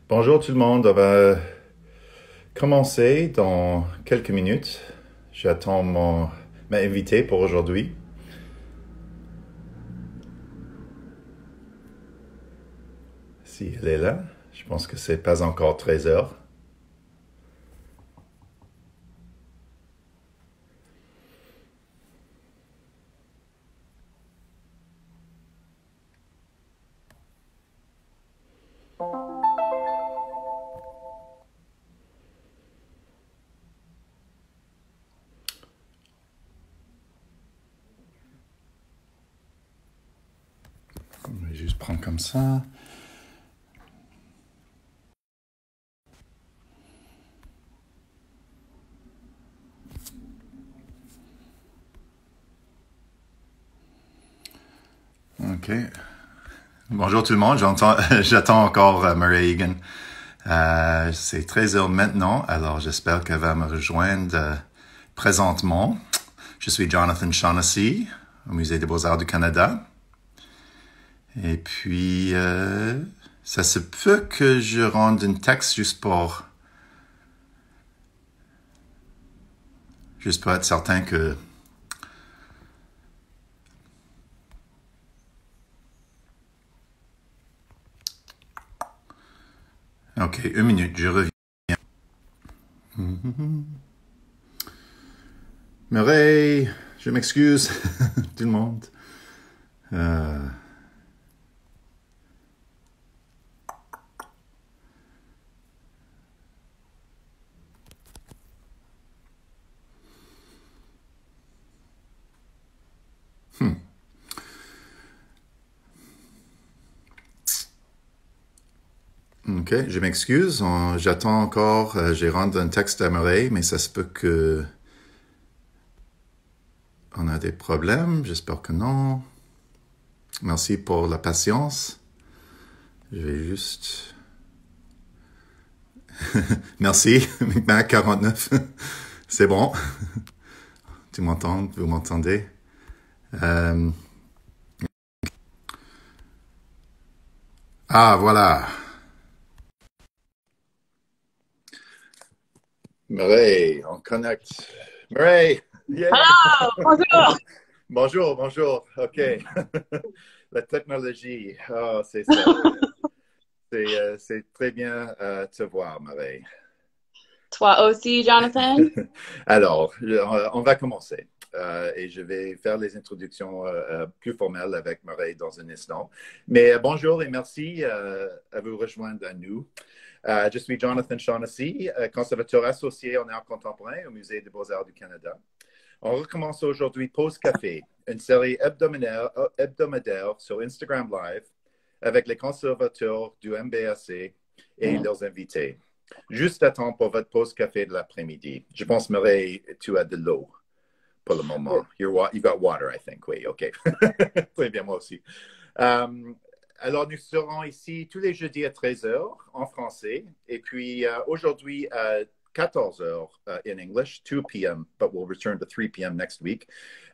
Bonjour tout le monde, on va commencer dans quelques minutes. J'attends ma invitée pour aujourd'hui. Si elle est là, je pense que c'est pas encore 13 heures. Je vais juste prendre comme ça. Ok. Bonjour tout le monde, j'attends encore Murray Egan. C'est 13 heures maintenant, alors j'espère qu'elle va me rejoindre présentement. Je suis Jonathan Shaughnessy, au Musée des Beaux-Arts du Canada. Et puis, ça se peut que je rende un texte juste pour être certain que... Ok, une minute, je reviens. Murray, je m'excuse, tout le monde. Ok, je m'excuse. J'attends encore. J'ai rendu un texte à Murray, mais ça se peut que on a des problèmes. J'espère que non. Merci pour la patience. Je vais juste... Merci, Mac 49. C'est bon. Tu m'entends? Vous m'entendez? Ah, voilà. Murray, on connecte. Murray! Yeah. Ah, bonjour. Bonjour. OK. La technologie. Oh, c'est ça. C'est très bien te voir, Murray. Toi aussi, Jonathan? Alors, on va commencer. Et je vais faire les introductions plus formelles avec Murray dans un instant. Mais bonjour et merci à vous rejoindre à nous. Je suis Jonathan Shaughnessy, conservateur associé en art contemporain au Musée des Beaux-Arts du Canada. On recommence aujourd'hui Pause Café, une série hebdomadaire sur Instagram Live avec les conservateurs du MBAC et leurs invités. Juste à temps pour votre pause café de l'après-midi. Je pense, Murray, tu as de l'eau pour le moment. You got water, I think. Oui, OK. Très bien, moi aussi. Alors, nous serons ici tous les jeudis à 13 heures en français. Et puis, aujourd'hui, à 14 heures in English, 2 p.m., but we'll return to 3 p.m. next week.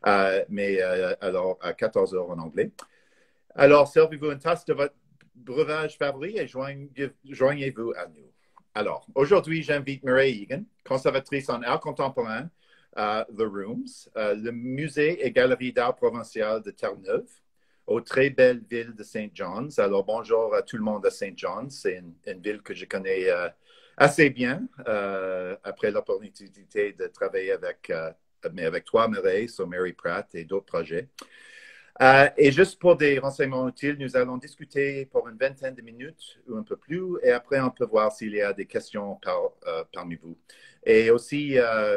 Alors, à 14 heures en anglais. Alors, servez-vous une tasse de votre breuvage favori et joignez-vous à nous. Alors, aujourd'hui, j'invite Murray Egan, conservatrice en art contemporain à The Rooms, le musée et galerie d'art provincial de Terre-Neuve, aux très belles villes de St. John's. Alors, bonjour à tout le monde à St. John's. C'est une ville que je connais assez bien après l'opportunité de travailler avec toi, Murray, sur Mary Pratt et d'autres projets. Et juste pour des renseignements utiles, nous allons discuter pour une vingtaine de minutes ou un peu plus, et après on peut voir s'il y a des questions parmi vous. Et aussi,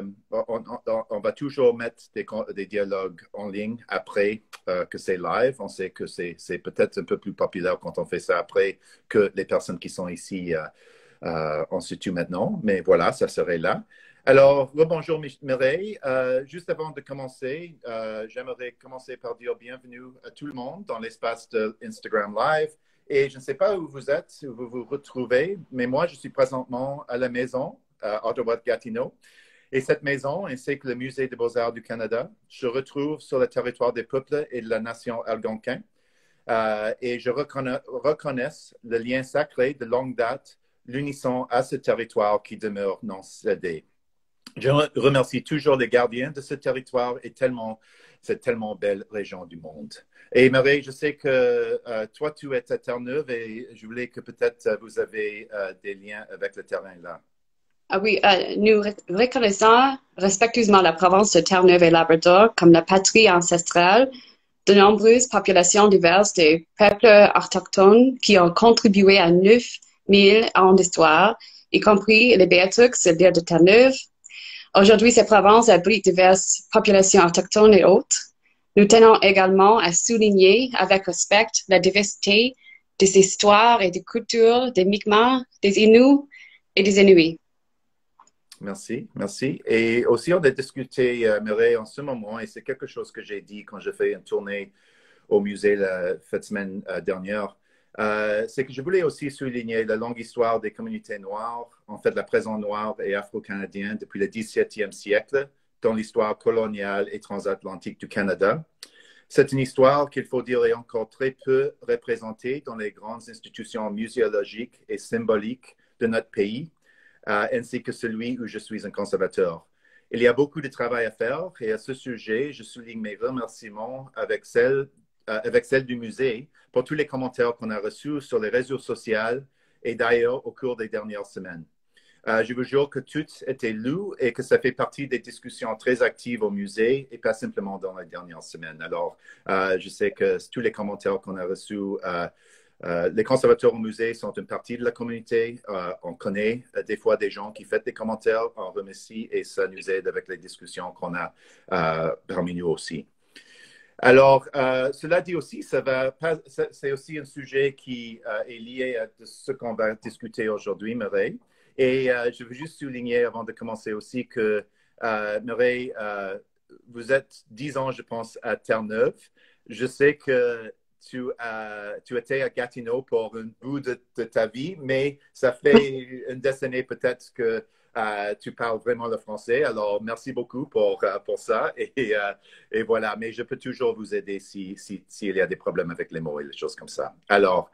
on va toujours mettre des dialogues en ligne après que c'est live. On sait que c'est peut-être un peu plus populaire quand on fait ça après que les personnes qui sont ici en situ maintenant, mais voilà, ça serait là. Alors, bonjour Mireille. Juste avant de commencer, j'aimerais commencer par dire bienvenue à tout le monde dans l'espace de Instagram Live. Et je ne sais pas où vous êtes, où vous vous retrouvez, mais moi, je suis présentement à la maison, à Ottawa-Gatineau. Et cette maison, ainsi que le Musée des Beaux-Arts du Canada, se retrouve sur le territoire des peuples et de la nation algonquin. Et je reconnais le lien sacré de longue date l'unisson à ce territoire qui demeure non cédé. Je remercie toujours les gardiens de ce territoire et cette tellement belle région du monde. Et Marie, je sais que toi, tu es à Terre-Neuve et je voulais que peut-être vous avez des liens avec le terrain là. Ah oui, nous reconnaissons respectueusement la province de Terre-Neuve et Labrador comme la patrie ancestrale de nombreuses populations diverses des peuples autochtones qui ont contribué à 9000 ans d'histoire, y compris les Beartooks, l'île de Terre-Neuve. Aujourd'hui, cette province abrite diverses populations autochtones et autres. Nous tenons également à souligner avec respect la diversité des histoires et des cultures des Mi'kmaq, des Inuits et des Inuits. Merci, merci. Et aussi, on a discuté, Mireille, en ce moment, et c'est quelque chose que j'ai dit quand j'ai fait une tournée au musée cette semaine dernière, c'est que je voulais aussi souligner la longue histoire des communautés noires, en fait la présence noire et afro-canadienne depuis le 17e siècle dans l'histoire coloniale et transatlantique du Canada. C'est une histoire qu'il faut dire est encore très peu représentée dans les grandes institutions muséologiques et symboliques de notre pays, ainsi que celui où je suis un conservateur. Il y a beaucoup de travail à faire et à ce sujet, je souligne mes remerciements avec celle du musée pour tous les commentaires qu'on a reçus sur les réseaux sociaux et d'ailleurs au cours des dernières semaines. Je vous jure que tout était lu et que ça fait partie des discussions très actives au musée et pas simplement dans les dernières semaines. Alors, je sais que tous les commentaires qu'on a reçus, les conservateurs au musée sont une partie de la communauté. On connaît des fois des gens qui font des commentaires, on remercie et ça nous aide avec les discussions qu'on a parmi nous aussi. Alors, cela dit aussi, c'est aussi un sujet qui est lié à ce qu'on va discuter aujourd'hui, Mireille. Et je veux juste souligner avant de commencer aussi que, Mireille, vous êtes 10 ans, je pense, à Terre-Neuve. Je sais que tu étais à Gatineau pour un bout de ta vie, mais ça fait une décennie peut-être que tu parles vraiment le français. Alors, merci beaucoup pour ça. Et voilà, mais je peux toujours vous aider s'il y a des problèmes avec les mots et les choses comme ça. Alors,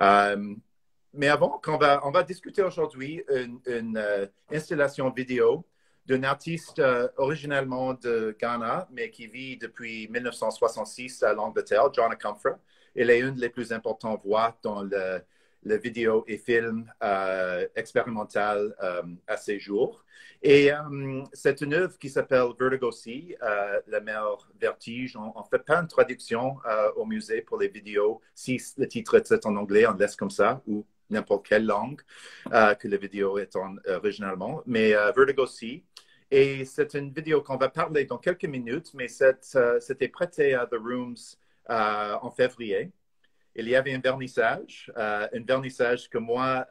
mais avant, on va discuter aujourd'hui une installation vidéo d'un artiste originellement de Ghana, mais qui vit depuis 1966 à l'Angleterre, John Akomfrah. Il est une des plus importantes voix dans le vidéo et film expérimental à ces jours. Et c'est une œuvre qui s'appelle Vertigo Sea, la mer vertige. On ne fait pas une traduction au musée pour les vidéos si le titre est en anglais, on laisse comme ça, ou n'importe quelle langue que la vidéo est originalement. Mais Vertigo Sea. Et c'est une vidéo qu'on va parler dans quelques minutes, mais c'était prêté à The Rooms en février. Il y avait un vernissage que moi,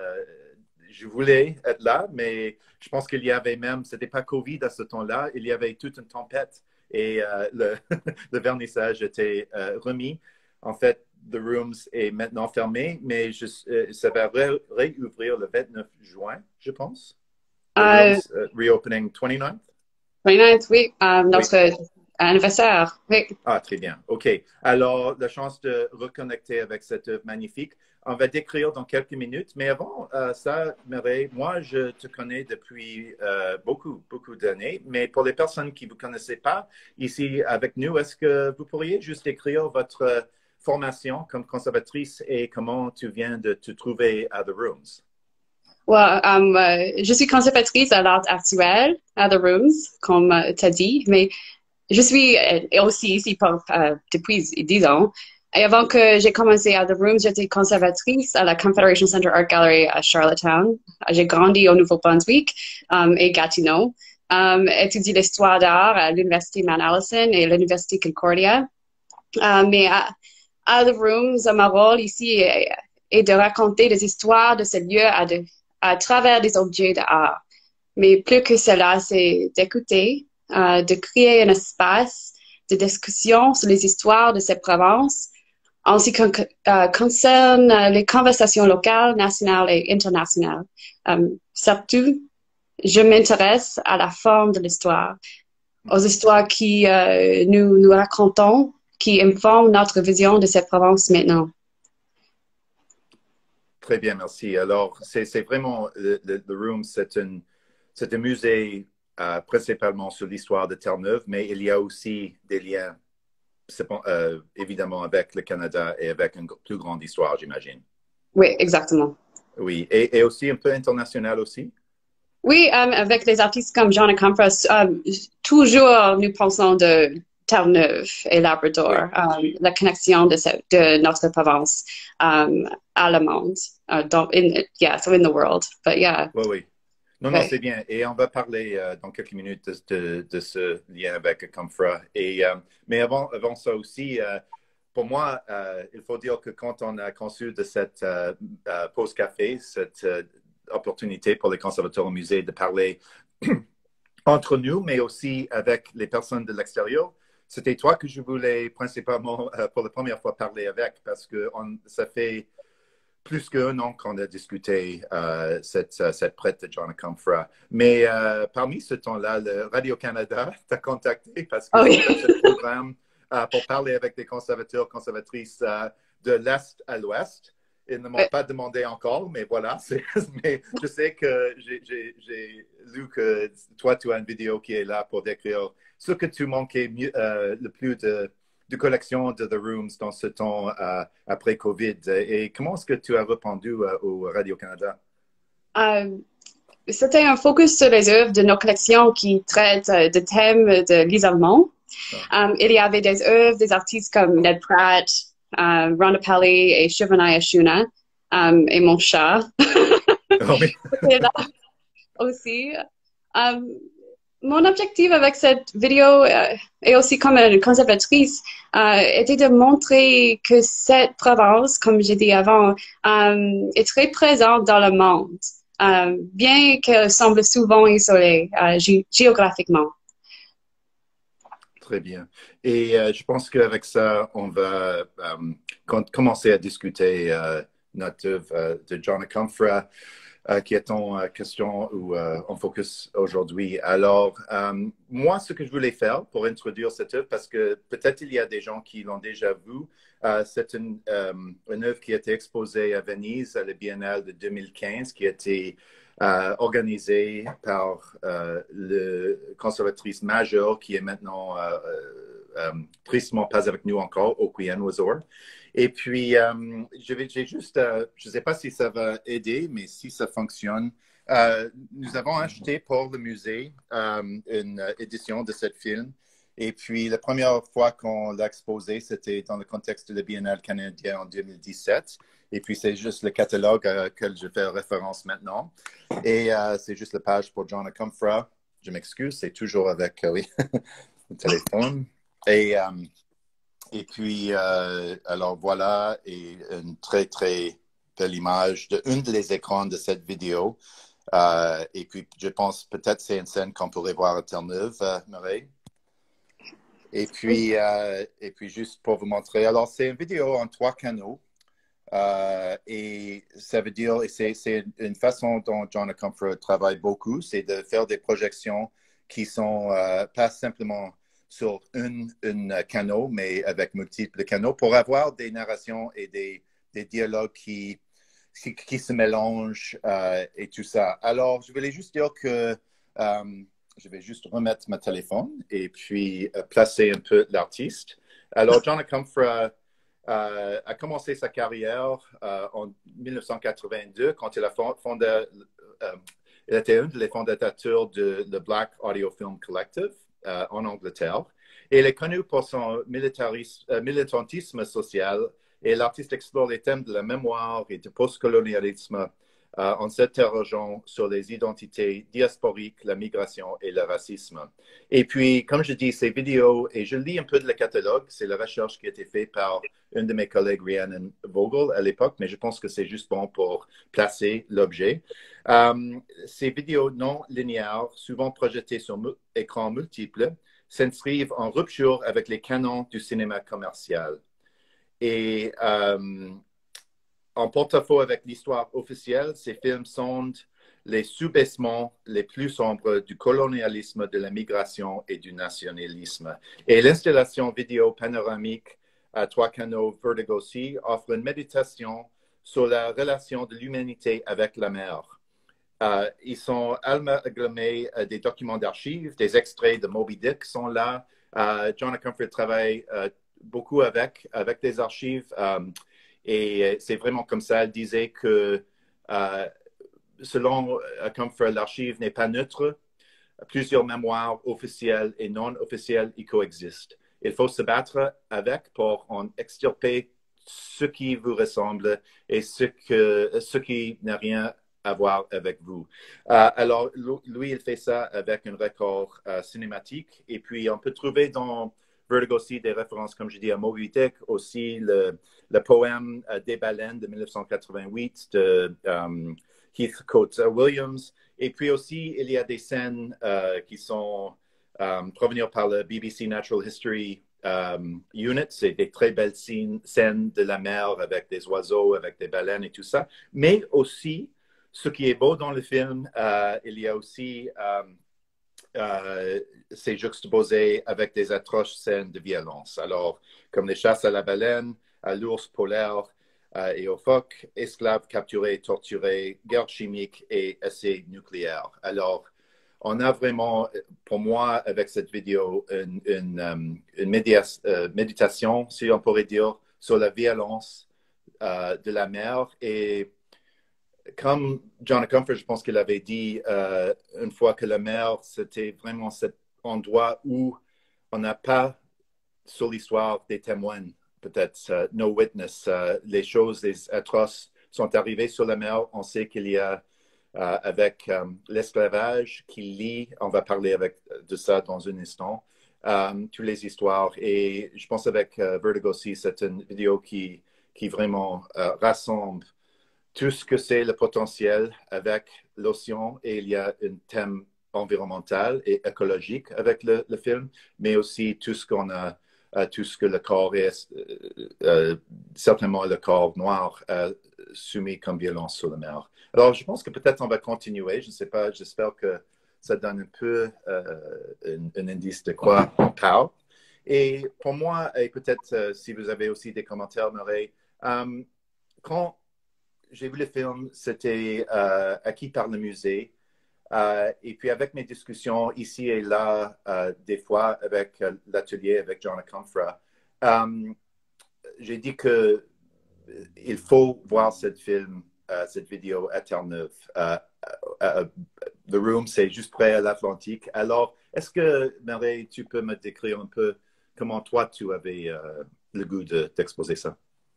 je voulais être là, mais je pense qu'il y avait même, c'était pas Covid à ce temps-là, il y avait toute une tempête et le vernissage était remis. En fait, The Rooms est maintenant fermé, mais ça va réouvrir le 29 juin, je pense. The Rooms, reopening 29th? 29th, oui, notre Oui. anniversaire, oui. Ah, très bien. OK. Alors, la chance de reconnecter avec cette œuvre magnifique. On va décrire dans quelques minutes. Mais avant ça, Mireille, moi, je te connais depuis beaucoup d'années. Mais pour les personnes qui ne vous connaissaient pas ici avec nous, est-ce que vous pourriez juste décrire votre formation comme conservatrice et comment tu viens de te trouver à The Rooms? Well, je suis conservatrice à l'art actuel à The Rooms, comme tu as dit, mais je suis aussi ici depuis 10 ans. Et avant que j'ai commencé à The Rooms, j'étais conservatrice à la Confederation Center Art Gallery à Charlottetown. J'ai grandi au Nouveau-Brunswick et Gatineau. Étudié l'histoire d'art à l'Université Mount Allison et l'Université Concordia. Mais à The Rooms, mon rôle ici est de raconter des histoires de ce lieu à travers des objets d'art. Mais plus que cela, c'est d'écouter, de créer un espace de discussion sur les histoires de cette province en ce qui concerne les conversations locales, nationales et internationales. Surtout, je m'intéresse à la forme de l'histoire, aux histoires qui nous racontons, qui informent notre vision de cette province maintenant. Très bien, merci. Alors, c'est vraiment, le Room, c'est un musée principalement sur l'histoire de Terre-Neuve, mais il y a aussi des liens, évidemment, avec le Canada et avec une plus grande histoire, j'imagine. Oui, exactement. Oui, et aussi un peu international aussi. Oui, avec les artistes comme John Comfort, toujours nous pensons de Terre-Neuve et Labrador, Oui, la connexion de notre province à le monde. Yeah, so in the world. But yeah, oui, oui. Non, non, ouais. c'est bien. Et on va parler dans quelques minutes de ce lien avec Comfra. Mais avant ça aussi, pour moi, il faut dire que quand on a conçu de cette pause café, cette opportunité pour les conservateurs au musée de parler entre nous, mais aussi avec les personnes de l'extérieur, c'était toi que je voulais principalement pour la première fois parler avec parce que ça fait plus qu'un an qu'on a discuté cette prête de John Comfra. Mais parmi ce temps-là, le Radio-Canada t'a contacté parce Oh, qu'ils ont oui. fait ce programme pour parler avec des conservateurs, conservatrices de l'Est à l'Ouest. Ils ne m'ont pas demandé encore, mais voilà. Mais je sais que j'ai lu que toi, tu as une vidéo qui est là pour décrire ce que tu manquais le plus de collection de The Rooms dans ce temps après COVID. Et comment est-ce que tu as répondu au Radio-Canada? Euh, C'était un focus sur les œuvres de nos collections qui traitent de thèmes de l'isolement. Ah. Il y avait des œuvres des artistes comme Ned Pratt, Rhonda Pelly et Shivani Ashuna, et mon chat. Oh, oui. C'était là aussi. Um, Mon objectif avec cette vidéo et aussi comme une conservatrice était de montrer que cette province, comme j'ai dit avant, est très présente dans le monde, bien qu'elle semble souvent isolée géographiquement. Très bien. Et je pense qu'avec ça, on va commencer à discuter notre œuvre de John Comfra, qui est en question ou en focus aujourd'hui. Alors, moi, ce que je voulais faire pour introduire cette œuvre, parce que peut-être il y a des gens qui l'ont déjà vu, c'est une œuvre qui a été exposée à Venise à la Biennale de 2015, qui a été organisée par le conservatrice majeure qui est maintenant tristement pas avec nous encore, Okwien Wazor. Et puis, j'ai juste, je ne sais pas si ça va aider, mais si ça fonctionne, nous avons acheté pour le musée une édition de ce film. Et puis, la première fois qu'on l'a exposé, c'était dans le contexte de la Biennale canadienne en 2017. Et puis, c'est juste le catalogue auquel je fais référence maintenant. Et c'est juste la page pour John Comfra. Je m'excuse, c'est toujours avec, oui, le téléphone. Et puis, alors voilà, et une très, très belle image d'une des écrans de cette vidéo. Et puis, je pense peut-être c'est une scène qu'on pourrait voir à Terre-Neuve, Mireille. Et puis, juste pour vous montrer, alors c'est une vidéo en 3 canaux. Et ça veut dire, et c'est une façon dont John Comfort travaille beaucoup, c'est de faire des projections qui sont pas simplement sur un canal, mais avec multiples canaux pour avoir des narrations et des dialogues qui se mélangent et tout ça. Alors, je voulais juste dire que je vais juste remettre mon téléphone et puis placer un peu l'artiste. Alors, John Comfort a commencé sa carrière en 1982 quand il a fondé, il était un des fondateurs de le Black Audio Film Collective en Angleterre. Et il est connu pour son militantisme social et l'artiste explore les thèmes de la mémoire et du postcolonialisme en s'interrogeant sur les identités diasporiques, la migration et le racisme. Et puis, comme je dis, ces vidéos, et je lis un peu de le catalogue, c'est la recherche qui a été faite par une de mes collègues, Rhiannon Vogel, à l'époque, mais je pense que c'est juste bon pour placer l'objet. Ces vidéos non linéaires, souvent projetées sur écran multiples, s'inscrivent en rupture avec les canons du cinéma commercial. Et en porte-à-faux avec l'histoire officielle, ces films sondent les sous-baissements les plus sombres du colonialisme, de la migration et du nationalisme. Et l'installation vidéo panoramique à 3 canaux Vertigo C offre une méditation sur la relation de l'humanité avec la mer. Ils sont amalgamés des documents d'archives, des extraits de Moby Dick sont là. John Comfort travaille beaucoup avec des archives et c'est vraiment comme ça. Elle disait que selon Comfort, l'archive n'est pas neutre. Plusieurs mémoires officielles et non officielles y coexistent. Il faut se battre avec pour en extirper ce qui vous ressemble et ce qui n'a rien à voir avec vous. Alors, lui, il fait ça avec un record cinématique. Et puis, on peut trouver dans Vertigo aussi des références, comme je dis, à Moby Dick, aussi le poème des baleines de 1988 de Heathcote Williams. Et puis aussi, il y a des scènes qui sont provenir par le BBC Natural History Unit. C'est des très belles scènes de la mer avec des oiseaux, avec des baleines et tout ça. Mais aussi, ce qui est beau dans le film, il y a aussi c'est juxtaposé avec des atroces scènes de violence. Alors, comme les chasses à la baleine, à l'ours polaire et aux phoques, esclaves capturés, torturés, guerre chimique et essais nucléaires. Alors, on a vraiment, pour moi, avec cette vidéo, une méditation, si on pourrait dire, sur la violence de la mer. Et comme John Comfort, je pense qu'il avait dit une fois que la mer, c'était vraiment cet endroit où on n'a pas sur l'histoire des témoins, peut-être no witness. Les choses, les atroces sont arrivées sur la mer. On sait qu'il y a avec l'esclavage qui lie, on va parler de ça dans un instant, toutes les histoires. Et je pense avec Vertigo aussi, c'est une vidéo qui vraiment rassemble tout ce que c'est le potentiel avec l'océan et il y a un thème environnemental et écologique avec le film, mais aussi tout ce qu'on a, tout ce que le corps est, certainement le corps noir soumis comme violence sur la mer. Alors, je pense que peut-être on va continuer. Je ne sais pas, j'espère que ça donne un peu un indice de quoi on parle. Et pour moi, et peut-être si vous avez aussi des commentaires, Mireille, quand j'ai vu le film, c'était acquis par le musée. Et puis avec mes discussions ici et là, des fois avec l'atelier avec John Comfort, j'ai dit que il faut voir cette vidéo à Terre-Neuve. The Room, c'est juste près à l'Atlantique. Alors, est-ce que, Marie, tu peux me décrire un peu comment toi, tu avais le goût d'exposer ça?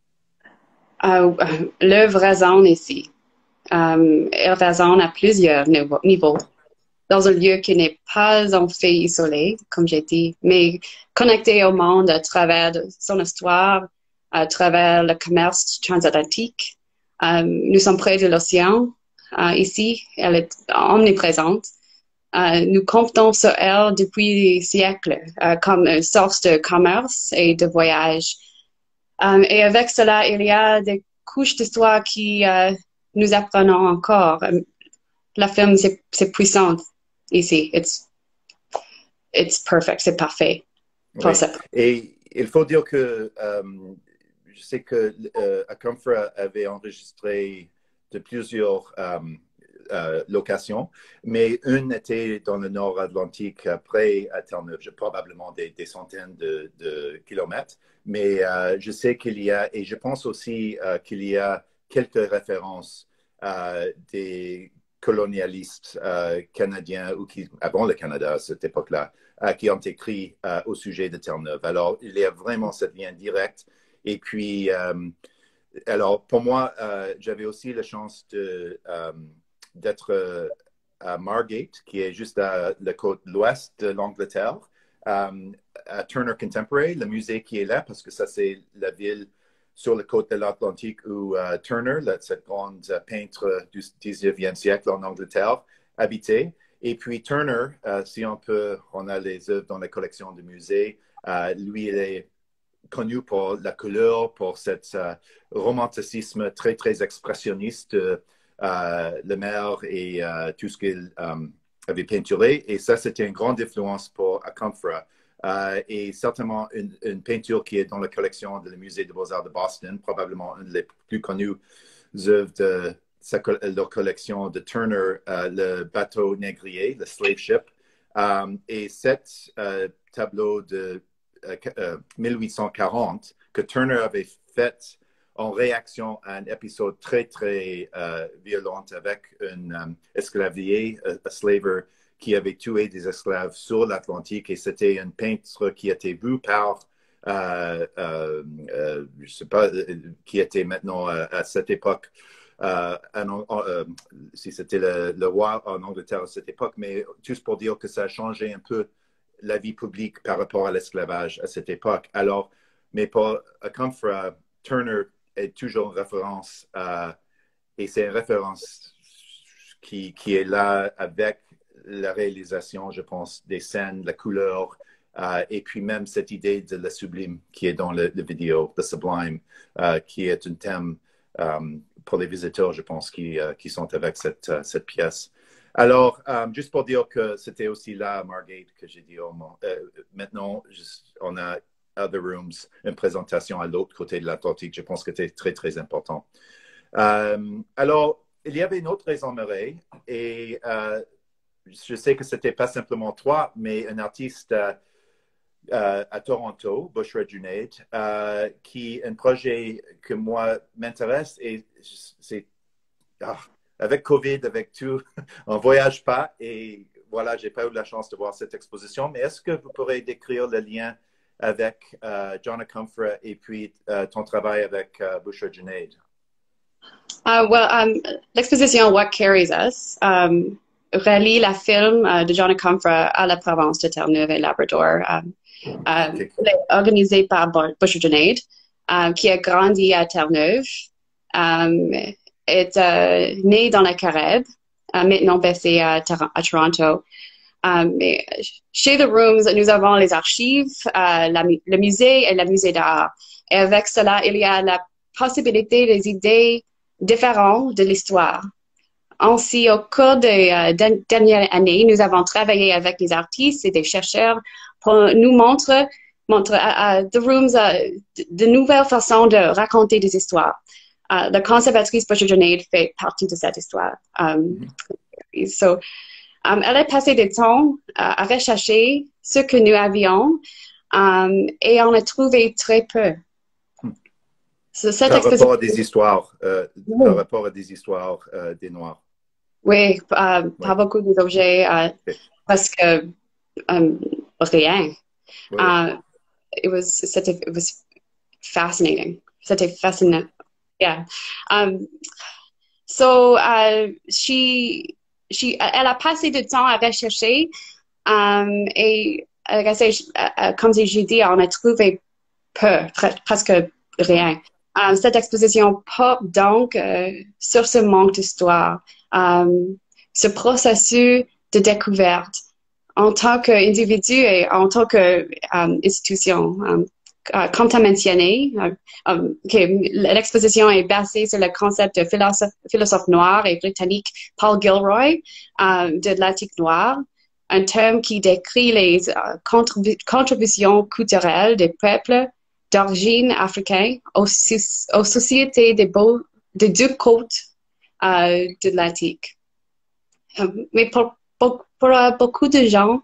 L'œuvre résonne ici. Elle résonne à plusieurs niveaux. Dans un lieu qui n'est pas en fait isolé, comme j'ai dit, mais connecté au monde à travers son histoire, à travers le commerce transatlantique. Nous sommes près de l'océan. Ici, elle est omniprésente. Nous comptons sur elle depuis des siècles comme une source de commerce et de voyage. Et avec cela, il y a des couches d'histoire qui nous apprenons encore. La film, c'est puissant ici. It's perfect, c'est parfait. Oui. Et il faut dire que je sais que Comfort avait enregistré de plusieurs locations, mais une était dans le nord Atlantique, près à Terre-Neuve, probablement des centaines de kilomètres. Mais je sais qu'il y a, et je pense aussi qu'il y a quelques références des colonialistes canadiens ou qui, avant le Canada à cette époque-là, qui ont écrit au sujet de Terre-Neuve. Alors, il y a vraiment ce lien direct. Et puis, alors, pour moi, j'avais aussi la chance d'être à Margate, qui est juste à la côte l'ouest de l'Angleterre, à Turner Contemporary, le musée qui est là, parce que ça, c'est la ville sur la côte de l'Atlantique où Turner, cette grande peintre du 19e siècle en Angleterre, habitait. Et puis Turner, si on a les œuvres dans la collection du musée, lui, il est connu pour la couleur, pour cet romanticisme très, très expressionniste le mer et tout ce qu'il avait peinturé. Et ça, c'était une grande influence pour Comfort et certainement une peinture qui est dans la collection du Musée des Beaux-Arts de Boston, probablement une des plus connues œuvres de leur collection de Turner, le bateau négrier, le slave ship. Et cet tableau de 1840 que Turner avait fait en réaction à un épisode très, très violent avec un esclavier, un slaver, qui avait tué des esclaves sur l'Atlantique. Et c'était un peintre qui était vu par, je ne sais pas, qui était maintenant à cette époque, si c'était le roi en Angleterre à cette époque, mais juste pour dire que ça a changé un peu la vie publique par rapport à l'esclavage à cette époque. Alors, mais pour Comfra, Turner est toujours une référence, et c'est une référence qui est là avec la réalisation, je pense, des scènes, la couleur, et puis même cette idée de la sublime qui est dans le vidéo, the sublime, qui est un thème pour les visiteurs, je pense, qui sont avec cette pièce. Alors, juste pour dire que c'était aussi là, Margate, que j'ai dit, maintenant, on a Other Rooms, une présentation à l'autre côté de l'Atlantique. Je pense que c'était très, très important. Alors, il y avait une autre raison, Murray, et je sais que ce n'était pas simplement toi, mais un artiste à Toronto, Bushra Junaid, qui est un projet que moi m'intéresse, et c'est avec COVID, avec tout, on ne voyage pas, et voilà, j'ai pas eu la chance de voir cette exposition, mais est-ce que vous pourrez décrire le lien avec John Comfra et puis ton travail avec Bushra Junaid? L'exposition What Carries Us relie la film de John Comfra à la province de Terre-Neuve et Labrador. Okay. Organisée par Bushra Junaid, qui a grandi à Terre-Neuve, est né dans la Caraïbe, maintenant basé à Toronto. Mais chez The Rooms, nous avons les archives, le musée et le musée d'art. Et avec cela, il y a la possibilité des idées différentes de l'histoire. Ainsi, au cours des dernières années, nous avons travaillé avec des artistes et des chercheurs pour nous montrer à The Rooms de nouvelles façons de raconter des histoires. La conservatrice Bushra Junaid fait partie de cette histoire. Elle a passé du temps à rechercher ce que nous avions et on a trouvé très peu. Par rapport à des histoires, par rapport à des histoires des Noirs. Oui, pas beaucoup d'objets, parce que rien. It was fascinating. C'était fascinant. Yeah. Elle a passé du temps à rechercher et comme j'ai dit, on a trouvé peu, presque rien. Cette exposition porte donc sur ce manque d'histoire, ce processus de découverte en tant qu'individu et en tant qu'institution. Comme tu as mentionné, l'exposition est basée sur le concept de philosophe noir et britannique Paul Gilroy de l'Atlantique noir, un terme qui décrit les contributions culturelles des peuples d'origine africaine aux sociétés des deux côtes de l'Atlantique. Mais pour beaucoup de gens,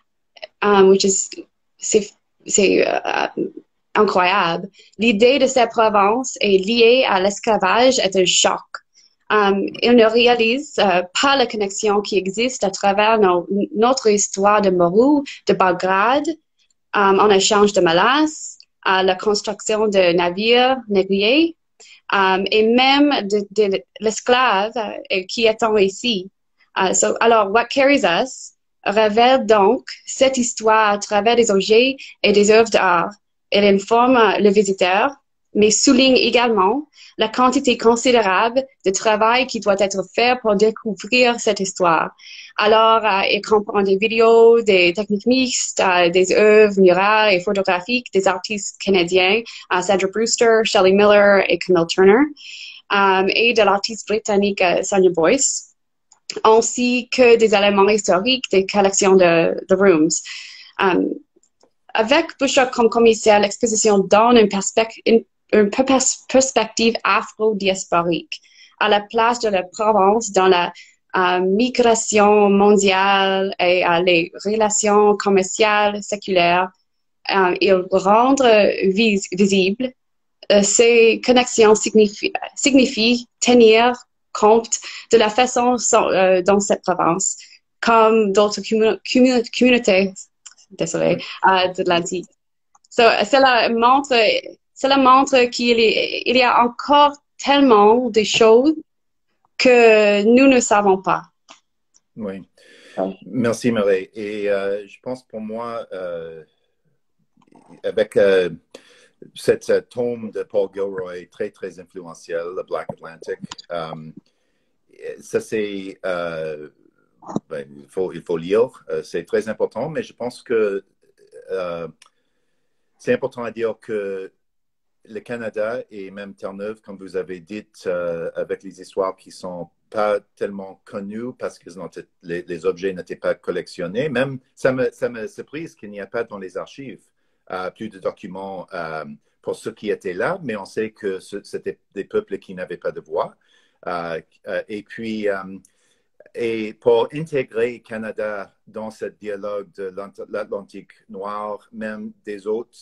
c'est incroyable. L'idée de cette province est liée à l'esclavage est un choc. Ils ne réalisent pas la connexion qui existe à travers notre histoire de Morou, de Belgrade, en échange de mélasse, la construction de navires négriers, et même de l'esclave qui attend ici. Alors, What Carries Us révèle donc cette histoire à travers des objets et des œuvres d'art. Elle informe le visiteur, mais souligne également la quantité considérable de travail qui doit être fait pour découvrir cette histoire. Alors, il comprend des vidéos, des techniques mixtes, des œuvres murales et photographiques des artistes canadiens, Sandra Brewster, Shelley Miller et Camille Turner, et de l'artiste britannique Sonia Boyce, ainsi que des éléments historiques des collections de The Rooms. avec Bushra comme commissaire, l'exposition donne une perspective afro-diasporique à la place de la Provence dans la migration mondiale et à les relations commerciales séculaires. Il rend visible ces connexions signifient tenir compte de la façon dans cette province, comme d'autres communautés, désolé, de l'Atlantique. Cela montre qu'il y a encore tellement de choses que nous ne savons pas. Oui. Merci, Mireille. Et je pense pour moi, avec cette tome de Paul Gilroy très, très influentiel, The Black Atlantic, ça c'est, il faut lire, c'est très important, mais je pense que c'est important à dire que le Canada et même Terre-Neuve, comme vous avez dit, avec les histoires qui sont pas tellement connues parce que les objets n'étaient pas collectionnés. Même, ça me surprise qu'il n'y a pas dans les archives plus de documents pour ceux qui étaient là, mais on sait que c'était des peuples qui n'avaient pas de voix. Et puis, et pour intégrer le Canada dans ce dialogue de l'Atlantique noir, même des autres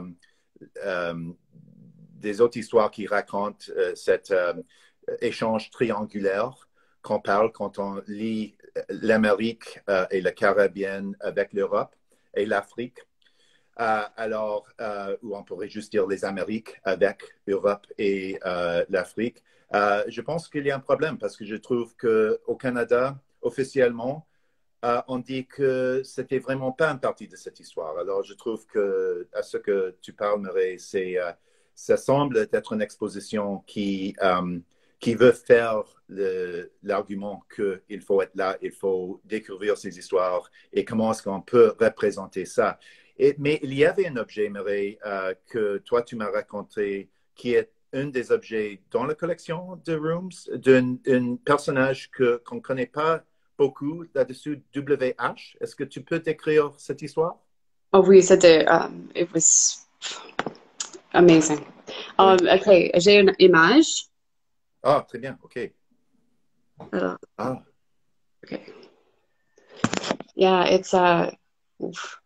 histoires qui racontent cet échange triangulaire qu'on parle quand on lit l'Amérique et le Caribéen avec l'Europe et l'Afrique. Alors, ou on pourrait juste dire les Amériques avec l'Europe et l'Afrique. Je pense qu'il y a un problème parce que je trouve qu'au Canada, officiellement, on dit que c'était vraiment pas une partie de cette histoire. Alors, je trouve que à ce que tu parles, Mireille, ça semble être une exposition qui veut faire l'argument qu'il faut être là, il faut découvrir ces histoires et comment est-ce qu'on peut représenter ça. Mais il y avait un objet, Mireille, que toi, tu m'as raconté, qui est un des objets dans la collection de Rooms, d'un personnage qu'on ne connaît pas beaucoup là-dessus, WH. Est-ce que tu peux décrire cette histoire? Oh oui, c'était, it was amazing. OK, j'ai une image. Ah, très bien, OK. Alors, Ah. OK. Yeah, it's oof.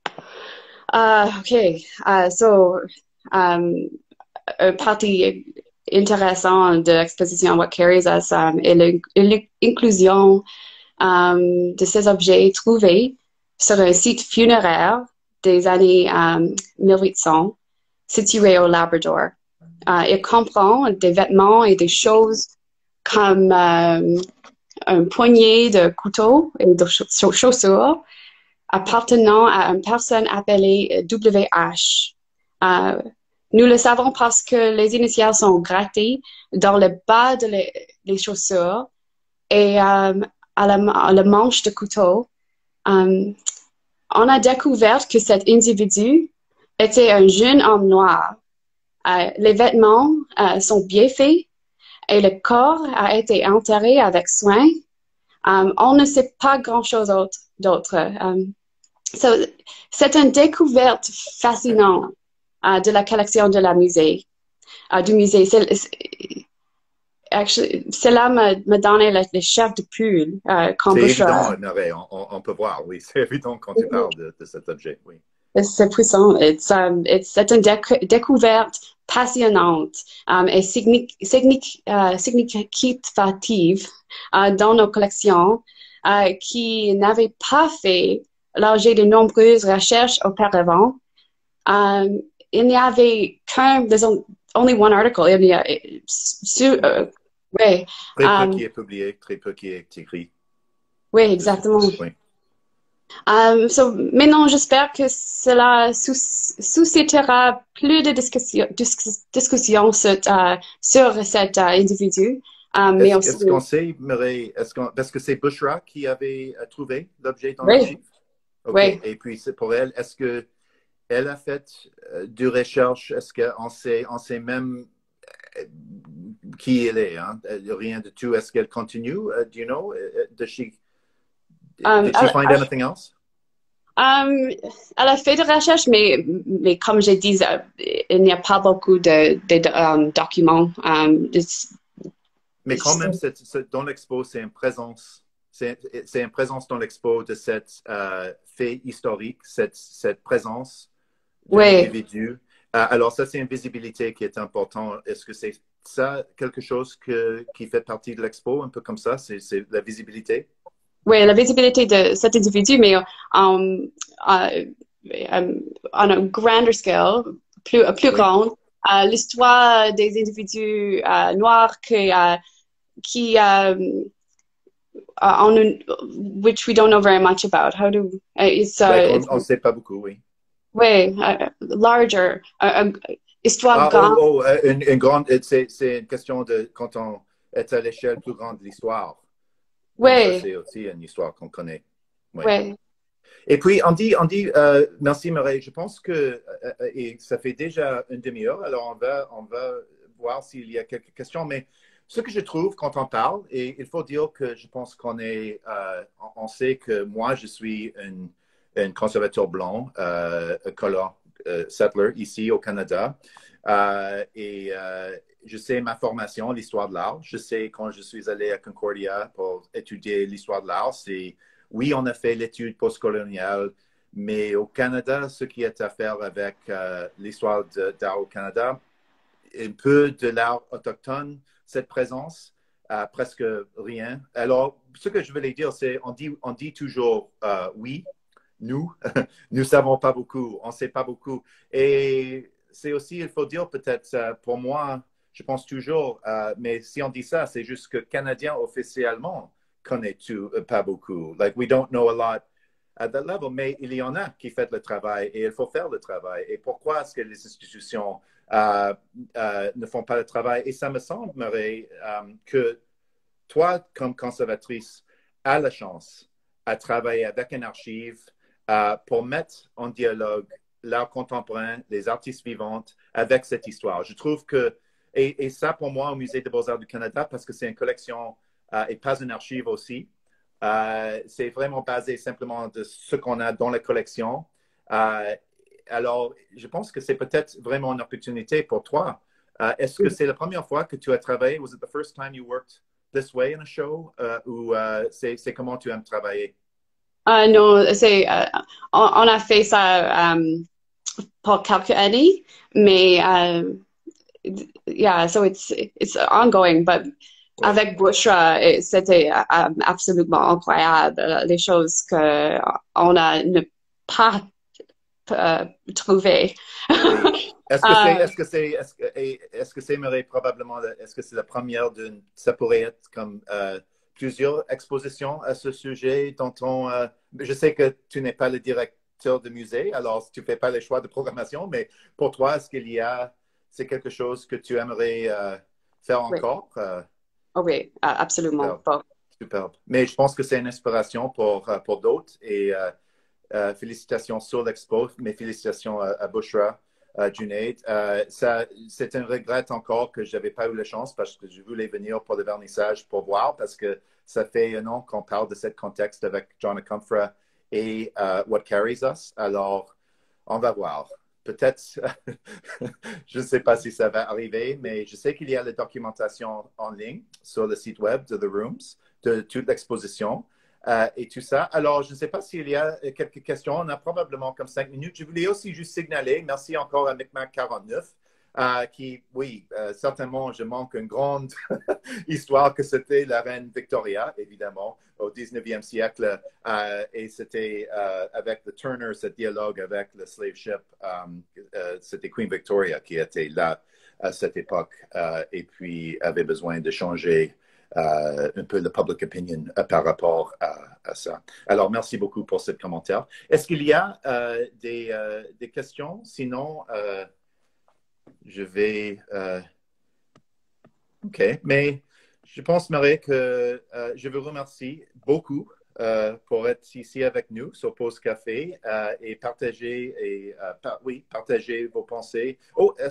OK, so, une partie intéressante de l'exposition What Carries Us est l'inclusion de ces objets trouvés sur un site funéraire des années 1800 situé au Labrador. Il comprend des vêtements et des choses comme un poignet de couteaux et de chaussures appartenant à une personne appelée WH. Nous le savons parce que les initiales sont grattées dans le bas des chaussures et à la manche de couteau. On a découvert que cet individu était un jeune homme noir. Les vêtements sont bien faits et le corps a été enterré avec soin. On ne sait pas grand-chose d'autre. C'est une découverte fascinante de la collection de la musée, du musée. Cela me donnait le chair de poule. C'est évident, Mireille, on peut voir, oui, c'est évident quand tu parles de cet objet, oui. C'est puissant. C'est une découverte passionnante et significative dans nos collections qui n'avaient pas fait l'objet de nombreuses recherches auparavant. Il n'y avait there's only one article. Il y a, ouais. Très peu qui est publié, très peu qui est écrit. Oui, exactement. Oui. Maintenant, j'espère que cela suscitera plus de discussions sur cet individu. Est-ce qu'on sait, Mireille, parce que c'est Bushra qui avait trouvé l'objet dans l'archive? Okay. Oui. Et puis, pour elle, est-ce qu'elle a fait des recherches? Est-ce qu'on sait même qui elle est? Hein? Rien de tout. Est-ce qu'elle continue? Do you know? Did she find anything else? Elle a fait de recherche, mais comme je dis, il n'y a pas beaucoup de documents. Mais quand même, dans l'expo, c'est une présence. C'est une présence dans l'expo de cette fait historique, cette présence d'un Oui, individu. Alors, ça, c'est une visibilité qui est importante. Est-ce que c'est ça quelque chose qui fait partie de l'expo, un peu comme ça? C'est la visibilité? oui, la visibilité de cet individu, mais euh, on a grande scale, plus Oui. grande, l'histoire des individus noirs qui on, which we don't know very much about. How do On ne sait pas beaucoup, oui. way larger histoire Ah, grande. une grande, c'est une question de quand on est à l'échelle plus grande de l'histoire. Donc, ça, Ouais, c'est aussi une histoire qu'on connaît. Oui. ouais. Et puis, merci Mireille, je pense que et ça fait déjà une demi-heure, alors on va voir s'il y a quelques questions, mais ce que je trouve quand on parle, et il faut dire que je pense on sait que moi, je suis un conservateur blanc, color settler ici au Canada, je sais ma formation, l'histoire de l'art. Je sais quand je suis allé à Concordia pour étudier l'histoire de l'art, c'est oui, on a fait l'étude postcoloniale, mais au Canada, ce qui est à faire avec l'histoire d'art au Canada, un peu de l'art autochtone, cette présence, presque rien. Alors, ce que je voulais dire, c'est on dit toujours oui, nous, nous savons pas beaucoup, on sait pas beaucoup. Et c'est aussi, il faut dire peut-être, pour moi, je pense toujours, mais si on dit ça, c'est juste que Canadien officiellement connaît tout, pas beaucoup. Like, we don't know a lot at that level, mais il y en a qui font le travail et il faut faire le travail. Et pourquoi est-ce que les institutions ne font pas le travail? Et ça me semble, Marie, que toi, comme conservatrice, as la chance à travailler avec une archive pour mettre en dialogue l'art contemporain, les artistes vivantes avec cette histoire. Je trouve que, et ça pour moi au Musée des Beaux-Arts du Canada, parce que c'est une collection et pas une archive aussi, c'est vraiment basé simplement de ce qu'on a dans la collection. Euh, alors, je pense que c'est peut-être vraiment une opportunité pour toi. Est-ce que c'est la première fois que tu as travaillé? Was it the first time you worked this way in a show? Ou c'est comment tu aimes travailler? Non, on a fait ça pour quelques années, mais yeah, so it's ongoing, but Oui. avec Bushra, c'était absolument incroyable, les choses que on a ne pas trouvées. Oui. Euh, Est-ce que c'est, Marie, probablement, est-ce que c'est la première d'une, ça pourrait être comme plusieurs expositions à ce sujet dans ton, je sais que tu n'es pas le directeur de musée, alors tu fais pas les choix de programmation, mais pour toi, est-ce qu'il y a, c'est quelque chose que tu aimerais faire oui, encore? oh oui, absolument. Superbe, Bon. superbe. Mais je pense que c'est une inspiration pour d'autres et félicitations sur l'expo, mes félicitations à Bushra, Junaid. C'est un regret encore que je n'avais pas eu la chance parce que je voulais venir pour le vernissage pour voir parce que ça fait un an qu'on parle de ce contexte avec John Comfra et What Carries Us. Alors, on va voir. Peut-être, je ne sais pas si ça va arriver, mais je sais qu'il y a la documentation en ligne sur le site web de The Rooms, de toute l'exposition et tout ça. Alors, je ne sais pas s'il y a quelques questions. On a probablement comme 5 minutes. Je voulais aussi juste signaler, merci encore à Micmac 49, qui, oui, certainement, je manque une grande histoire que c'était la reine Victoria, évidemment, au 19e siècle. Et c'était avec le Turner, ce dialogue avec le slave ship. C'était Queen Victoria qui était là à cette époque et puis avait besoin de changer un peu le public opinion par rapport à ça. Alors, merci beaucoup pour ce commentaire. Est-ce qu'il y a des questions? Sinon, je vais... OK, mais je pense, Marie, que je vous remercie beaucoup pour être ici avec nous sur Pause Café et oui, partager vos pensées.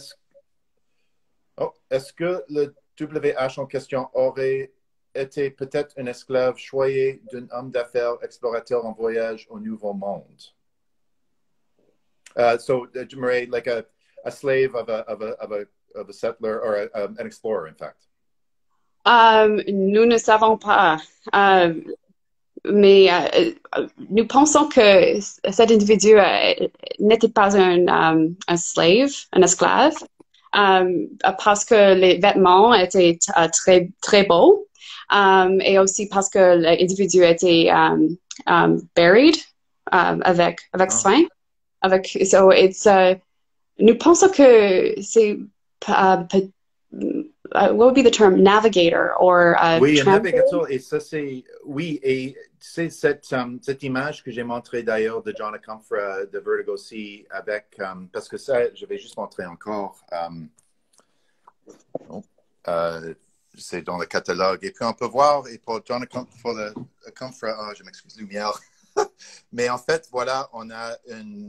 Est-ce que le WH en question aurait été peut-être un esclave choyé d'un homme d'affaires explorateur en voyage au Nouveau Monde? So, Murray, like a slave of a settler or an explorer, in fact. Nous ne savons pas. Mais nous pensons que cet individu n'était pas un slave, un esclave, parce que les vêtements étaient très, très beaux, et aussi parce que l'individu était buried avec soin. So nous pensons que c'est what would be the term navigator or oui, un navigateur, et ça c'est oui, et c'est cette image que j'ai montrée d'ailleurs de John Comfort de Vertigo Sea avec parce que ça je vais juste montrer encore c'est dans le catalogue et puis on peut voir et pour John pour le Comfort je m'excuse lumière mais en fait voilà on a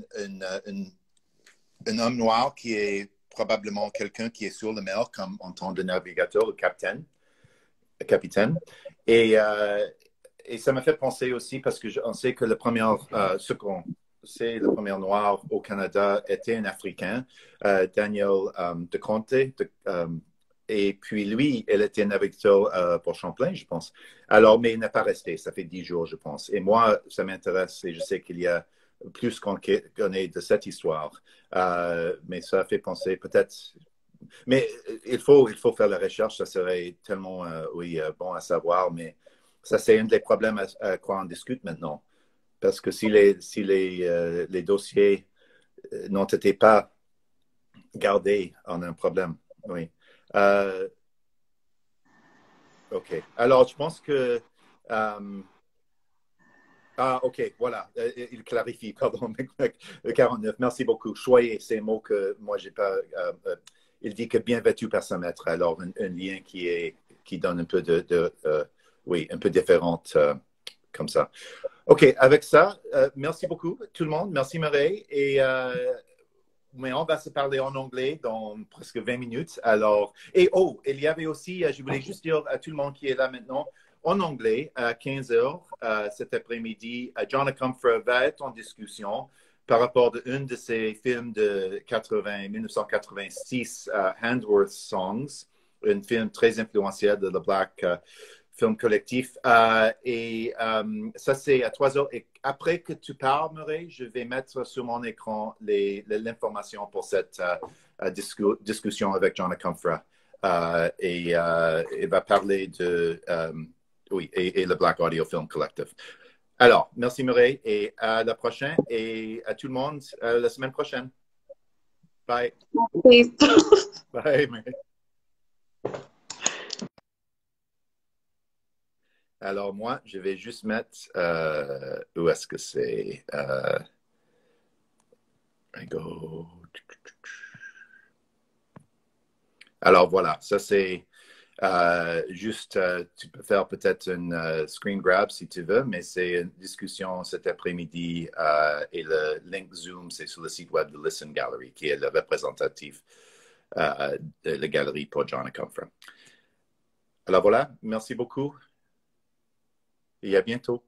un homme noir qui est probablement quelqu'un qui est sur la mer comme en tant que navigateur ou capitaine. Et ça m'a fait penser aussi parce que on sait que le premier noir au Canada était un Africain, Daniel de Conte. Et puis lui, il était un navigateur pour Champlain, je pense. Alors, mais il n'a pas resté. Ça fait 10 jours, je pense. Et moi, ça m'intéresse et je sais qu'il y a plus qu'on connaît de cette histoire. Mais ça fait penser peut-être. Mais il faut faire la recherche. Ça serait tellement bon à savoir. Mais ça, c'est un des problèmes à quoi on discute maintenant. Parce que si les dossiers n'ont été pas gardés, on a un problème. Oui. OK. Alors, je pense que OK, voilà. Il clarifie, pardon, 49. Merci beaucoup. Choyez ces mots que moi, j'ai pas. Il dit que bien vêtu par sa maître. Alors, un lien qui donne un peu oui, un peu différente comme ça. OK, avec ça, merci beaucoup, tout le monde. Merci, Marie. Mais on va se parler en anglais dans presque 20 minutes. Alors, il y avait aussi, je voulais juste dire à tout le monde qui est là maintenant, en anglais, à 15 heures cet après-midi, John Comfort va être en discussion par rapport à un de ses films de 1986, Handworth Songs, un film très influentiel de le Black Film Collectif. Ça, c'est à 3 heures. Et après que tu parles, Murray, je vais mettre sur mon écran l'information pour cette discussion avec John Comfort. Il va parler de... oui, et le Black Audio Film Collective. Alors, merci Murray et à la prochaine et à tout le monde la semaine prochaine. Bye. Please. Bye, Murray. Alors, moi, je vais juste mettre... où est-ce que c'est? Alors, voilà. Ça, c'est... juste, tu peux faire peut-être une screen grab si tu veux, mais c'est une discussion cet après-midi et le link Zoom, c'est sur le site web de Listen Gallery, qui est le représentatif de la galerie pour John Comfort. Alors voilà, merci beaucoup et à bientôt.